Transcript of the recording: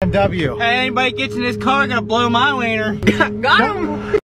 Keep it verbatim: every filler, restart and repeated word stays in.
M W. Hey, anybody gets in this car gonna blow my wiener. Got him!